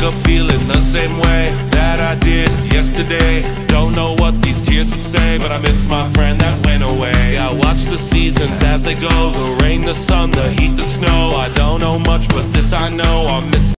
wake up feeling the same way that I did yesterday. Don't know what these tears would say, but I miss my friend that went away. I watch the seasons as they go, the rain, the sun, the heat, the snow. I don't know much, but this I know, I miss